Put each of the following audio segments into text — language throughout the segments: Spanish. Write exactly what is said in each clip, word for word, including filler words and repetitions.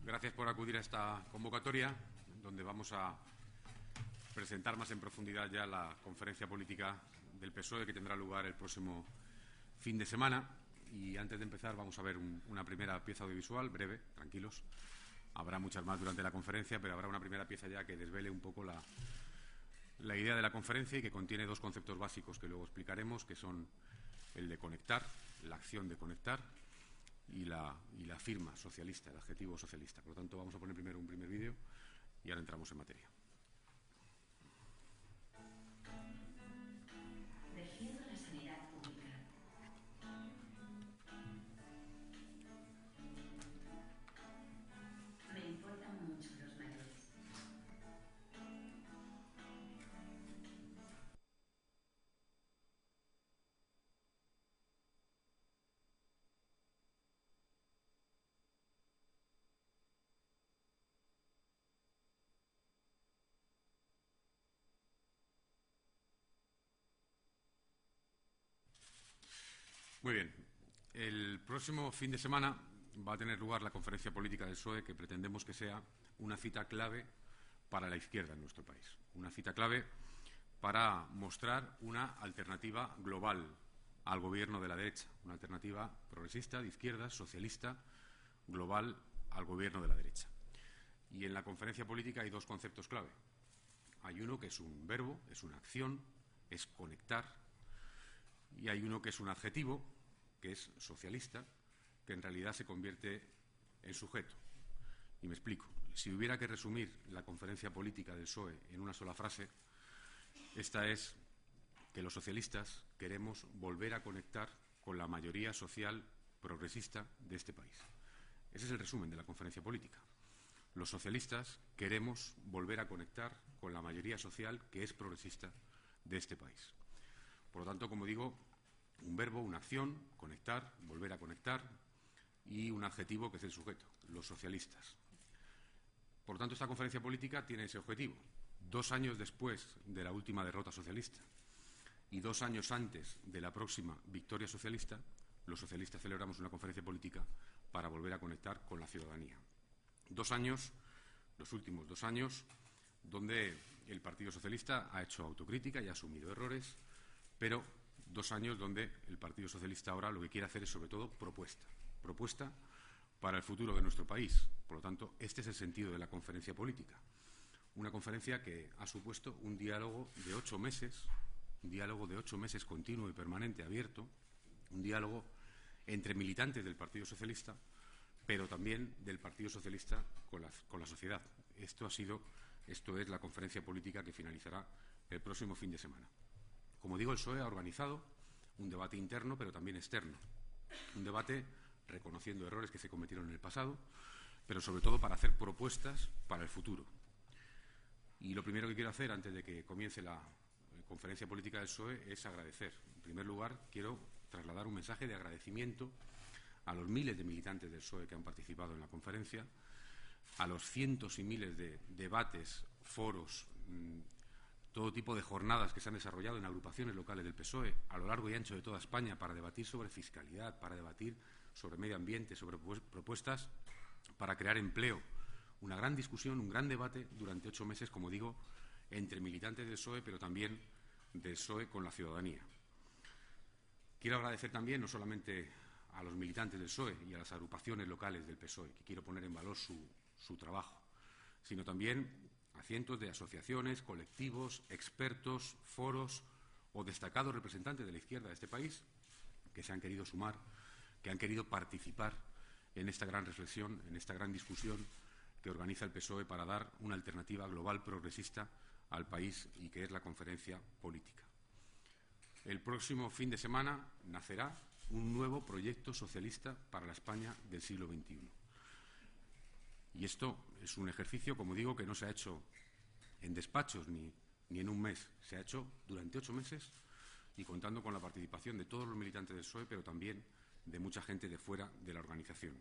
Gracias por acudir a esta convocatoria, donde vamos a presentar más en profundidad ya la conferencia política del P S O E que tendrá lugar el próximo fin de semana. Y antes de empezar vamos a ver un, una primera pieza audiovisual, breve, tranquilos. Habrá muchas más durante la conferencia, pero habrá una primera pieza ya que desvele un poco la, la idea de la conferencia y que contiene dos conceptos básicos que luego explicaremos, que son el de conectar, la acción de conectar, y la, y la firma socialista, el adjetivo socialista. Por lo tanto, vamos a poner primero un primer vídeo y ahora entramos en materia. Defiendo la sanidad pública. Me importan mucho los mayores. Muy bien. El próximo fin de semana va a tener lugar la conferencia política del P S O E, que pretendemos que sea una cita clave para la izquierda en nuestro país. Una cita clave para mostrar una alternativa global al gobierno de la derecha. Una alternativa progresista, de izquierda, socialista, global al gobierno de la derecha. Y en la conferencia política hay dos conceptos clave. Hay uno que es un verbo, es una acción, es conectar. Y hay uno que es un adjetivo, que es socialista, que en realidad se convierte en sujeto. Y me explico. Si hubiera que resumir la conferencia política del P S O E en una sola frase, esta es que los socialistas queremos volver a conectar con la mayoría social progresista de este país. Ese es el resumen de la conferencia política. Los socialistas queremos volver a conectar con la mayoría social que es progresista de este país. Por lo tanto, como digo, un verbo, una acción, conectar, volver a conectar, y un adjetivo que es el sujeto, los socialistas. Por lo tanto, esta conferencia política tiene ese objetivo. Dos años después de la última derrota socialista y dos años antes de la próxima victoria socialista, los socialistas celebramos una conferencia política para volver a conectar con la ciudadanía. Dos años, los últimos dos años, donde el Partido Socialista ha hecho autocrítica y ha asumido errores, pero dos años donde el Partido Socialista ahora lo que quiere hacer es, sobre todo, propuesta. Propuesta para el futuro de nuestro país. Por lo tanto, este es el sentido de la conferencia política. Una conferencia que ha supuesto un diálogo de ocho meses, un diálogo de ocho meses continuo y permanente, abierto, un diálogo entre militantes del Partido Socialista, pero también del Partido Socialista con la, con la sociedad. Esto ha sido, esto es la conferencia política que finalizará el próximo fin de semana. Como digo, el P S O E ha organizado un debate interno, pero también externo. Un debate reconociendo errores que se cometieron en el pasado, pero sobre todo para hacer propuestas para el futuro. Y lo primero que quiero hacer antes de que comience la conferencia política del P S O E es agradecer. En primer lugar, quiero trasladar un mensaje de agradecimiento a los miles de militantes del P S O E que han participado en la conferencia, a los cientos y miles de debates, foros, mmm, todo tipo de jornadas que se han desarrollado en agrupaciones locales del P S O E a lo largo y ancho de toda España para debatir sobre fiscalidad, para debatir sobre medio ambiente, sobre propuestas para crear empleo. Una gran discusión, un gran debate durante ocho meses, como digo, entre militantes del P S O E, pero también del P S O E con la ciudadanía. Quiero agradecer también no solamente a los militantes del P S O E y a las agrupaciones locales del P S O E, que quiero poner en valor su, su trabajo, sino también a cientos de asociaciones, colectivos, expertos, foros o destacados representantes de la izquierda de este país que se han querido sumar, que han querido participar en esta gran reflexión, en esta gran discusión que organiza el P S O E para dar una alternativa global progresista al país y que es la conferencia política. El próximo fin de semana nacerá un nuevo proyecto socialista para la España del siglo veintiuno. Y esto es un ejercicio, como digo, que no se ha hecho en despachos ni, ni en un mes. Se ha hecho durante ocho meses y contando con la participación de todos los militantes del P S O E, pero también de mucha gente de fuera de la organización.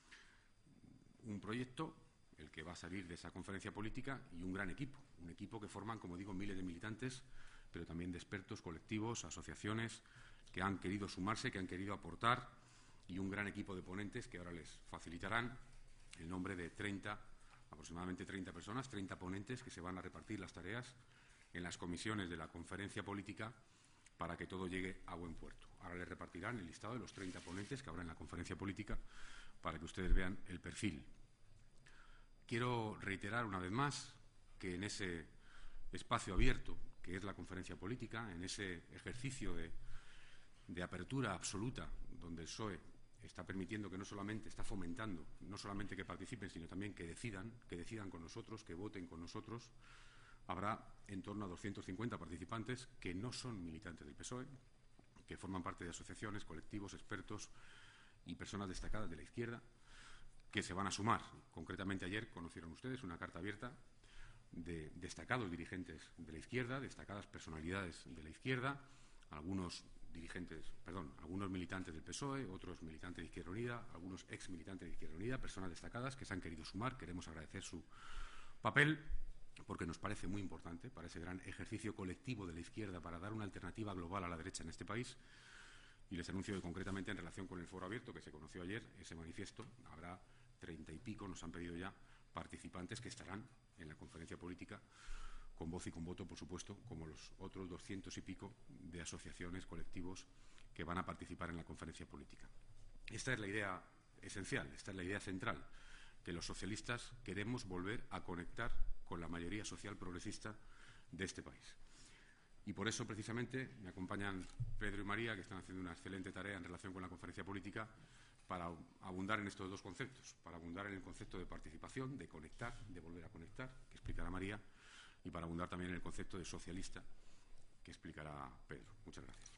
Un proyecto, el que va a salir de esa conferencia política, y un gran equipo. Un equipo que forman, como digo, miles de militantes, pero también de expertos, colectivos, asociaciones que han querido sumarse, que han querido aportar, y un gran equipo de ponentes que ahora les facilitarán el nombre de treinta, aproximadamente treinta personas, treinta ponentes que se van a repartir las tareas en las comisiones de la conferencia política para que todo llegue a buen puerto. Ahora les repartirán el listado de los treinta ponentes que habrá en la conferencia política para que ustedes vean el perfil. Quiero reiterar una vez más que en ese espacio abierto que es la conferencia política, en ese ejercicio de, de apertura absoluta donde el P S O E está permitiendo que no solamente, está fomentando, no solamente que participen, sino también que decidan, que decidan con nosotros, que voten con nosotros. Habrá en torno a doscientos cincuenta participantes que no son militantes del P S O E, que forman parte de asociaciones, colectivos, expertos y personas destacadas de la izquierda, que se van a sumar. Concretamente ayer conocieron ustedes una carta abierta de destacados dirigentes de la izquierda, destacadas personalidades de la izquierda, algunos dirigentes, perdón, algunos militantes del P S O E, otros militantes de Izquierda Unida, algunos ex militantes de Izquierda Unida, personas destacadas que se han querido sumar. Queremos agradecer su papel porque nos parece muy importante para ese gran ejercicio colectivo de la izquierda para dar una alternativa global a la derecha en este país. Y les anuncio que concretamente en relación con el foro abierto que se conoció ayer, ese manifiesto, habrá treinta y pico, nos han pedido ya, participantes que estarán en la conferencia política con voz y con voto, por supuesto, como los otros doscientos y pico de asociaciones, colectivos que van a participar en la conferencia política. Esta es la idea esencial, esta es la idea central, que los socialistas queremos volver a conectar con la mayoría social progresista de este país. Y por eso, precisamente, me acompañan Pedro y María, que están haciendo una excelente tarea en relación con la conferencia política, para abundar en estos dos conceptos, para abundar en el concepto de participación, de conectar, de volver a conectar, que explicará María, y para abundar también en el concepto de socialista, que explicará Pedro. Muchas gracias.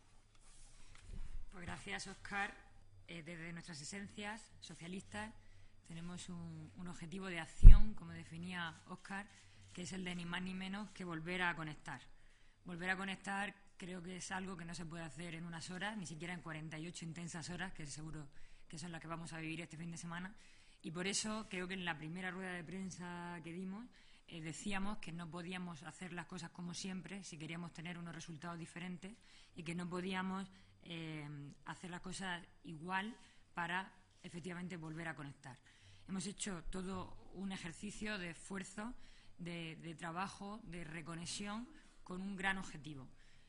Pues gracias, Óscar. Eh, desde nuestras esencias socialistas tenemos un, un objetivo de acción, como definía Óscar, que es el de ni más ni menos que volver a conectar. Volver a conectar creo que es algo que no se puede hacer en unas horas, ni siquiera en cuarenta y ocho intensas horas, que seguro que son las que vamos a vivir este fin de semana. Y por eso creo que en la primera rueda de prensa que dimos eh, decíamos que no podíamos hacer las cosas como siempre si queríamos tener unos resultados diferentes y que no podíamos eh, hacer las cosas igual para efectivamente volver a conectar. Hemos hecho todo un ejercicio de esfuerzo, de, de trabajo, de reconexión con un gran objetivo: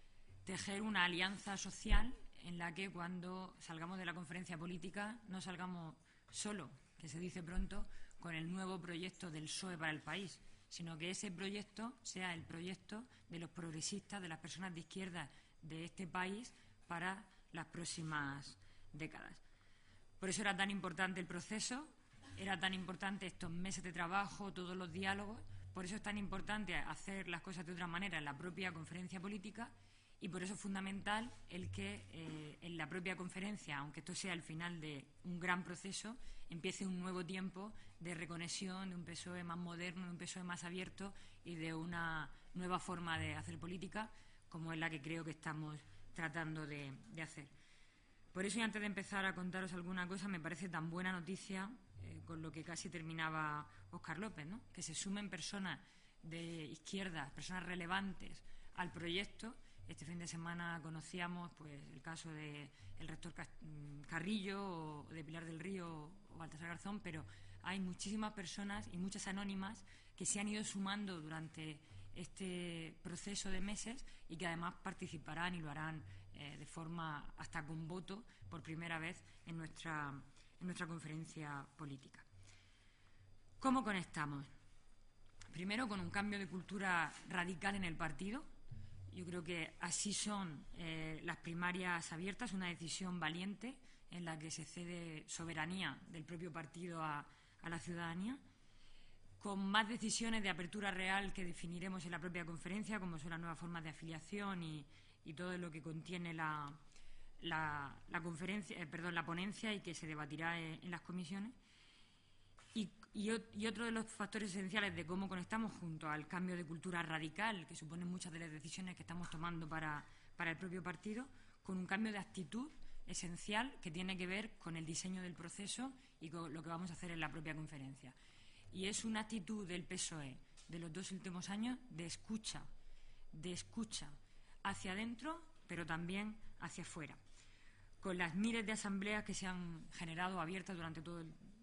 tejer una alianza social en la que cuando salgamos de la conferencia política no salgamos solo, que se dice pronto, con el nuevo proyecto del P S O E para el país, sino que ese proyecto sea el proyecto de los progresistas, de las personas de izquierda de este país para las próximas décadas. Por eso era tan importante el proceso, era tan importante estos meses de trabajo, todos los diálogos, por eso es tan importante hacer las cosas de otra manera en la propia conferencia política. Y por eso es fundamental el que eh, en la propia conferencia, aunque esto sea el final de un gran proceso, empiece un nuevo tiempo de reconexión, de un P S O E más moderno, de un P S O E más abierto y de una nueva forma de hacer política, como es la que creo que estamos tratando de, de hacer. Por eso, y antes de empezar a contaros alguna cosa, me parece tan buena noticia, eh, con lo que casi terminaba Óscar López, ¿no?, que se sumen personas de izquierda, personas relevantes al proyecto. Este fin de semana conocíamos pues, el caso del rector Carrillo o de Pilar del Río o Baltasar Garzón, pero hay muchísimas personas y muchas anónimas que se han ido sumando durante este proceso de meses y que además participarán y lo harán eh, de forma hasta con voto por primera vez en nuestra, en nuestra conferencia política. ¿Cómo conectamos? Primero, con un cambio de cultura radical en el partido. Yo creo que así son eh, las primarias abiertas, una decisión valiente en la que se cede soberanía del propio partido a, a la ciudadanía, con más decisiones de apertura real que definiremos en la propia conferencia, como son las nuevas formas de afiliación y, y todo lo que contiene la, la, la, conferencia, eh, perdón, la ponencia y que se debatirá en, en las comisiones. Y, y, y otro de los factores esenciales de cómo conectamos, junto al cambio de cultura radical que suponen muchas de las decisiones que estamos tomando para, para el propio partido, con un cambio de actitud esencial que tiene que ver con el diseño del proceso y con lo que vamos a hacer en la propia conferencia. Y es una actitud del P S O E de los dos últimos años de escucha, de escucha hacia adentro, pero también hacia afuera. Con las miles de asambleas que se han generado abiertas durante todo el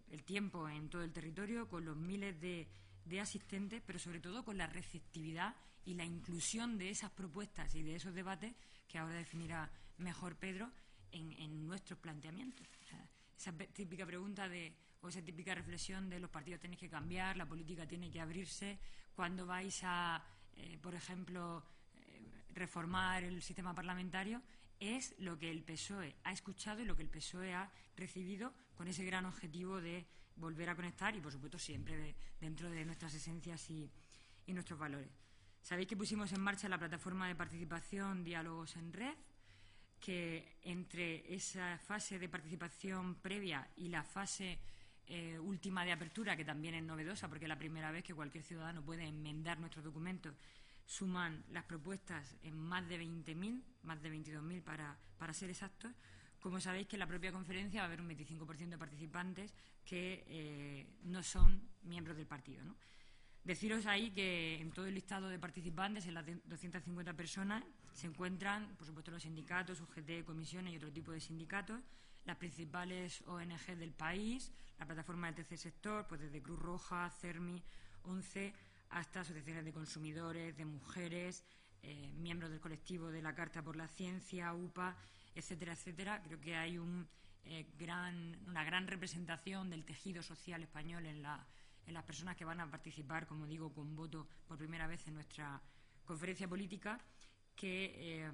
el tiempo en todo el territorio, con los miles de, de asistentes, pero sobre todo con la receptividad y la inclusión de esas propuestas y de esos debates que ahora definirá mejor Pedro en, en nuestros planteamientos. O sea, esa típica pregunta de, o esa típica reflexión de los partidos tenéis que cambiar, la política tiene que abrirse, cuando vais a, eh, por ejemplo, eh, reformar el sistema parlamentario, es lo que el P S O E ha escuchado y lo que el P S O E ha recibido con ese gran objetivo de volver a conectar y, por supuesto, siempre de, dentro de nuestras esencias y, y nuestros valores. Sabéis que pusimos en marcha la plataforma de participación Diálogos en Red, que entre esa fase de participación previa y la fase eh, última de apertura, que también es novedosa porque es la primera vez que cualquier ciudadano puede enmendar nuestros documentos, suman las propuestas en más de veinte mil, más de veintidós mil para, para ser exactos. Como sabéis que en la propia conferencia va a haber un veinticinco por ciento de participantes que eh, no son miembros del partido, ¿no? Deciros ahí que en todo el listado de participantes, en las doscientas cincuenta personas, se encuentran, por supuesto, los sindicatos, U G T, comisiones y otro tipo de sindicatos, las principales O N G del país, la plataforma del tercer sector, pues desde Cruz Roja, CERMI, ONCE, hasta asociaciones de consumidores, de mujeres, eh, miembros del colectivo de la Carta por la Ciencia, U P A, etcétera, etcétera. Creo que hay un, eh, gran, una gran representación del tejido social español en, la, en las personas que van a participar, como digo, con voto por primera vez en nuestra conferencia política, que eh,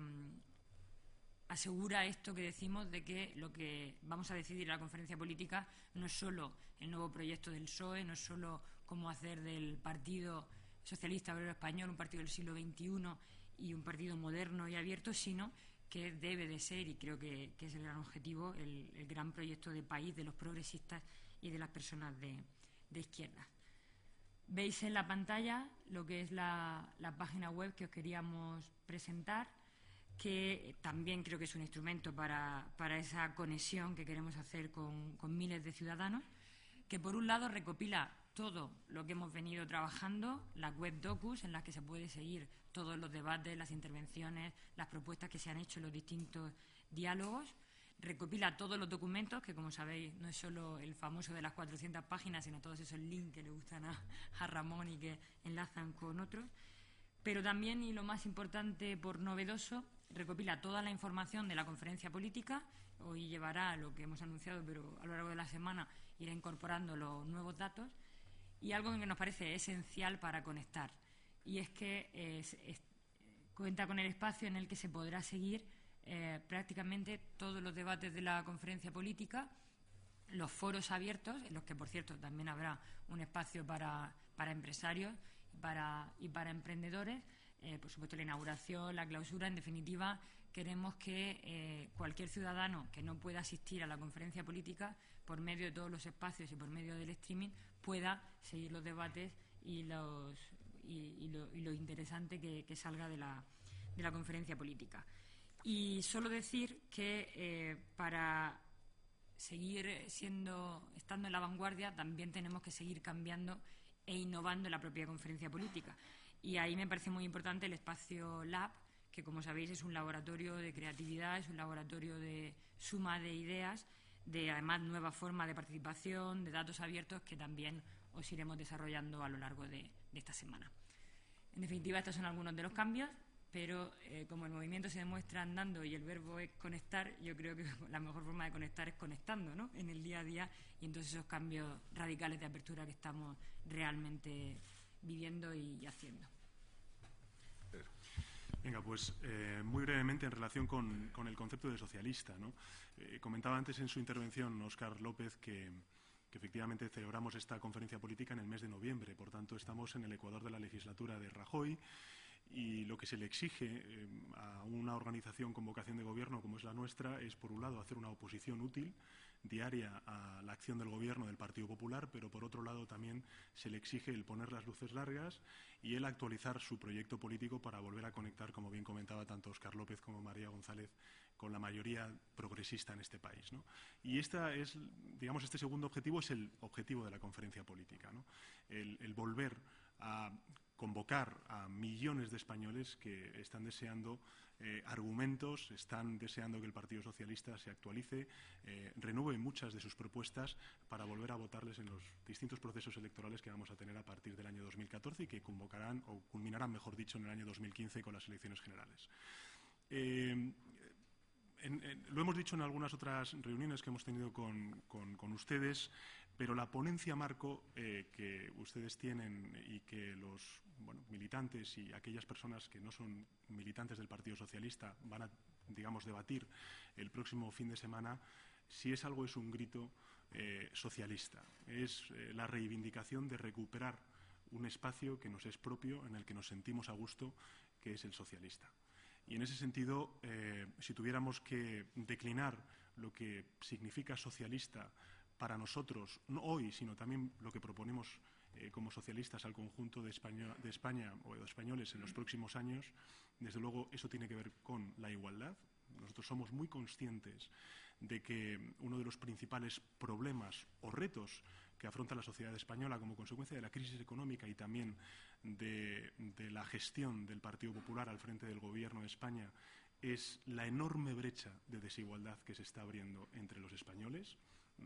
asegura esto que decimos de que lo que vamos a decidir en la conferencia política no es solo el nuevo proyecto del P S O E, no es solo cómo hacer del Partido Socialista Obrero Español un partido del siglo veintiuno y un partido moderno y abierto, sino que debe de ser, y creo que, que es el gran objetivo, el, el gran proyecto de país de los progresistas y de las personas de, de izquierda. Veis en la pantalla lo que es la, la página web que os queríamos presentar, que también creo que es un instrumento para, para esa conexión que queremos hacer con, con miles de ciudadanos, que por un lado recopila todo lo que hemos venido trabajando, las web docus en las que se puede seguir todos los debates, las intervenciones, las propuestas que se han hecho en los distintos diálogos, recopila todos los documentos, que como sabéis no es solo el famoso de las cuatrocientas páginas, sino todos esos links que le gustan a, a Ramón y que enlazan con otros, pero también, y lo más importante por novedoso, recopila toda la información de la conferencia política. Hoy llevará lo que hemos anunciado, pero a lo largo de la semana irá incorporando los nuevos datos, y algo que nos parece esencial para conectar, y es que es, es, cuenta con el espacio en el que se podrá seguir eh, prácticamente todos los debates de la conferencia política, los foros abiertos, en los que, por cierto, también habrá un espacio para, para empresarios y para, y para emprendedores, eh, por supuesto la inauguración, la clausura. En definitiva, queremos que eh, cualquier ciudadano que no pueda asistir a la conferencia política, por medio de todos los espacios y por medio del streaming, pueda seguir los debates y, los, y, y, lo, y lo interesante que, que salga de la, de la conferencia política. Y solo decir que eh, para seguir siendo, estando en la vanguardia, también tenemos que seguir cambiando e innovando en la propia conferencia política. Y ahí me parece muy importante el espacio Lab, que, como sabéis, es un laboratorio de creatividad, es un laboratorio de suma de ideas, de además nuevas formas de participación, de datos abiertos, que también os iremos desarrollando a lo largo de, de esta semana. En definitiva, estos son algunos de los cambios, pero eh, como el movimiento se demuestra andando y el verbo es conectar, yo creo que la mejor forma de conectar es conectando, ¿no?, en el día a día, y entonces esos cambios radicales de apertura que estamos realmente viviendo y haciendo. Venga, pues eh, muy brevemente en relación con, con el concepto de socialista, ¿no? Eh, comentaba antes en su intervención Óscar López que, que efectivamente celebramos esta conferencia política en el mes de noviembre, por tanto estamos en el ecuador de la legislatura de Rajoy, y lo que se le exige eh, a una organización con vocación de gobierno como es la nuestra es, por un lado, hacer una oposición útil, diaria, a la acción del Gobierno del Partido Popular, pero por otro lado también se le exige el poner las luces largas y el actualizar su proyecto político para volver a conectar, como bien comentaba tanto Óscar López como María González, con la mayoría progresista en este país, ¿no? Y esta es, digamos, este segundo objetivo es el objetivo de la conferencia política, ¿no? El, el volver a convocar a millones de españoles que están deseando eh, argumentos, están deseando que el Partido Socialista se actualice, eh, renueve muchas de sus propuestas para volver a votarles en los distintos procesos electorales que vamos a tener a partir del año dos mil catorce y que convocarán o culminarán, mejor dicho, en el año dos mil quince con las elecciones generales. Eh, En, en, lo hemos dicho en algunas otras reuniones que hemos tenido con, con, con ustedes, pero la ponencia marco eh, que ustedes tienen y que los bueno, militantes y aquellas personas que no son militantes del Partido Socialista van a, digamos, debatir el próximo fin de semana, si es algo es un grito eh, socialista. Es eh, la reivindicación de recuperar un espacio que nos es propio, en el que nos sentimos a gusto, que es el socialista. Y en ese sentido, eh, si tuviéramos que declinar lo que significa socialista para nosotros, no hoy, sino también lo que proponemos eh, como socialistas al conjunto de España, de España o de españoles en los próximos años, desde luego eso tiene que ver con la igualdad. Nosotros somos muy conscientes de que uno de los principales problemas o retos que afronta la sociedad española como consecuencia de la crisis económica y también de, de la gestión del Partido Popular al frente del Gobierno de España es la enorme brecha de desigualdad que se está abriendo entre los españoles.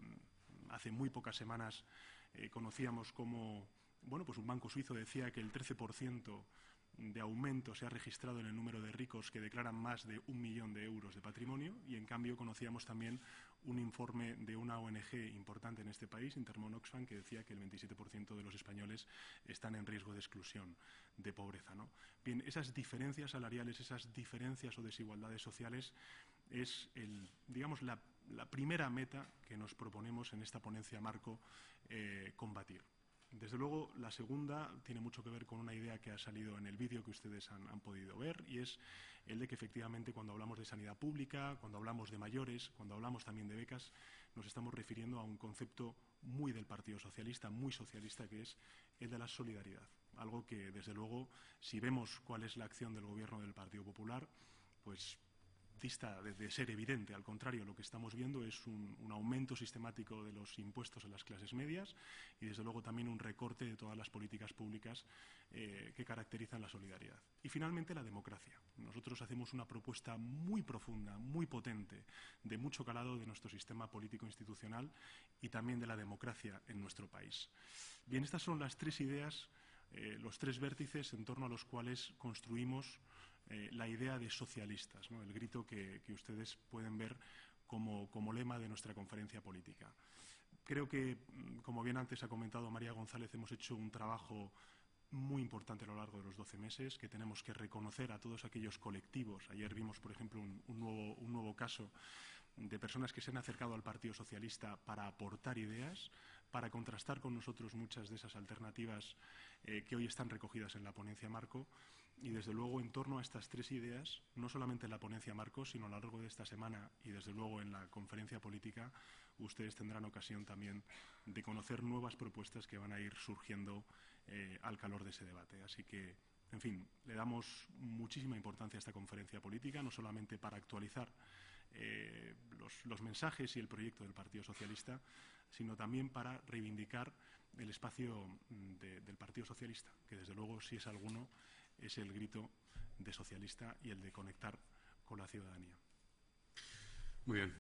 Hace muy pocas semanas eh, conocíamos cómo bueno, pues un banco suizo decía que el trece por ciento de aumento se ha registrado en el número de ricos que declaran más de un millón de euros de patrimonio y, en cambio, conocíamos también un informe de una O N G importante en este país, Intermon Oxfam, que decía que el veintisiete por ciento de los españoles están en riesgo de exclusión, de pobreza, ¿no? Bien, esas diferencias salariales, esas diferencias o desigualdades sociales es, el, digamos, la, la primera meta que nos proponemos en esta ponencia marco eh, combatir. Desde luego, la segunda tiene mucho que ver con una idea que ha salido en el vídeo que ustedes han, han podido ver, y es el de que efectivamente cuando hablamos de sanidad pública, cuando hablamos de mayores, cuando hablamos también de becas, nos estamos refiriendo a un concepto muy del Partido Socialista, muy socialista, que es el de la solidaridad. Algo que, desde luego, si vemos cuál es la acción del Gobierno del Partido Popular, pues dista de, de ser evidente. Al contrario, lo que estamos viendo es un, un aumento sistemático de los impuestos a las clases medias y, desde luego, también un recorte de todas las políticas públicas eh, que caracterizan la solidaridad. Y, finalmente, la democracia. Nosotros hacemos una propuesta muy profunda, muy potente, de mucho calado de nuestro sistema político institucional y también de la democracia en nuestro país. Bien, estas son las tres ideas, eh, los tres vértices en torno a los cuales construimos Eh, la idea de socialistas, ¿no? El grito que, que ustedes pueden ver como, como lema de nuestra conferencia política. Creo que, como bien antes ha comentado María González, hemos hecho un trabajo muy importante a lo largo de los doce meses, que tenemos que reconocer a todos aquellos colectivos. Ayer vimos, por ejemplo, un, un, nuevo, un nuevo caso de personas que se han acercado al Partido Socialista para aportar ideas, para contrastar con nosotros muchas de esas alternativas eh, que hoy están recogidas en la ponencia marco. Y, desde luego, en torno a estas tres ideas, no solamente en la ponencia marco, sino a lo largo de esta semana y, desde luego, en la conferencia política, ustedes tendrán ocasión también de conocer nuevas propuestas que van a ir surgiendo eh, al calor de ese debate. Así que, en fin, le damos muchísima importancia a esta conferencia política, no solamente para actualizar eh, los, los mensajes y el proyecto del Partido Socialista, sino también para reivindicar el espacio de, del Partido Socialista, que, desde luego, si es alguno, es el grito de socialista y el de conectar con la ciudadanía. Muy bien.